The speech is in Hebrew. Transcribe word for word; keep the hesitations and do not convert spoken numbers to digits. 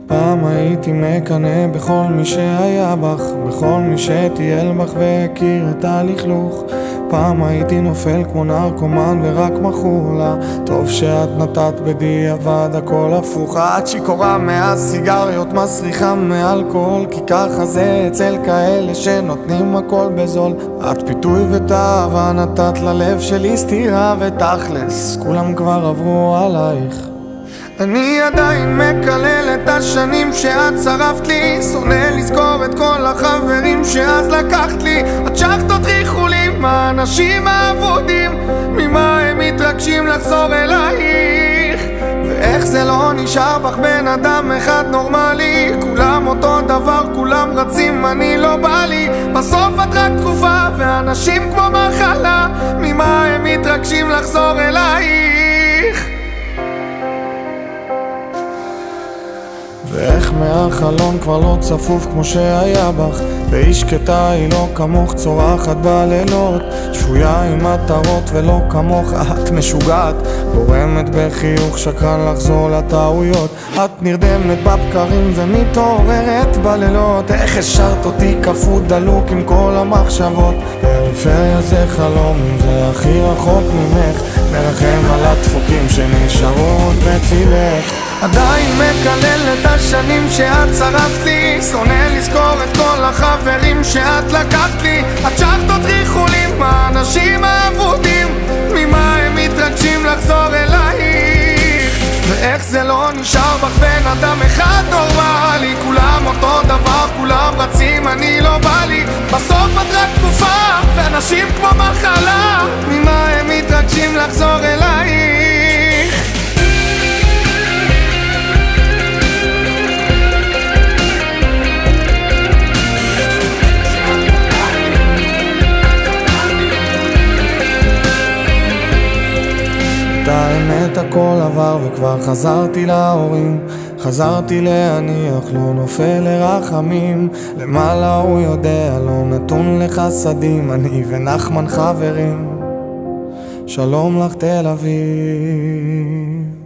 פעם הייתי מקנא בכל מי שהיה בך, בכל מי שטייל בך והכיר את הלכלוך. פעם הייתי נופל כמו נרקומן ורק מכור לה. טוב שאת נתת בדיעבד הכל הפוך. את שיכורה מהסיגריות, מסריחה מאלכוהול, כי ככה זה אצל כאלה שנותנים הכל בזול. את פיתוי ותאווה, נתת ללב שלי סתירה, ותכלס כולם כבר עברו עלייך. אני עדיין מקלל את השנים שאת שרפת לי, שונא לזכור את כל החברים שאז לקחת לי. את שכת אותי חולים, האנשים האבודים, ממה הם מתרגשים לחזור אלייך? ואיך זה לא נשאר בך בן אדם אחד נורמלי? כולם אותו דבר, כולם רצים, אני לא בא לי. בסוף את רק תקופה, ואנשים כמו מחלה, ממה הם מתרגשים לחזור אלייך? ואיך מהחלון כבר לא צפוף כמו שהיה בך, והיא שקטה היא לא כמוך, צורחת בלילות, שפויה עם מטרות ולא כמוך. את משוגעת, גורמת בחיוך שקרן לחזור לטעויות. את נרדמת בבקרים ומתעוררת בלילות. איך השארת אותי כפות דלוק עם כל המחשבות? פריפריה זה חלום, אם זה הכי רחוק ממך, מרחם על הדפוקים שנשארו עוד בצילך. עדיין מקלל את השנים שאת שרפת לי, שונא לזכור את כל החברים שאת לקחת לי. את שכת אותי חולים, האנשים האבודים, ממה הם מתרגשים לחזור אלייך? ואיך זה לא נשאר בך בן אדם אחד נורמלי? כולם אותו דבר, כולם רצים, אני לא בא לי. בסוף את רק תקופה, ואנשים כמו מחלה, ממה הם מתרגשים לחזור אלייך? את האמת הכל עבר וכבר חזרתי להורים, חזרתי להניח, לא נופל לרחמים. למעלה הוא יודע, לא נתון לחסדים, אני ונחמן חברים. שלום לך תל אביב.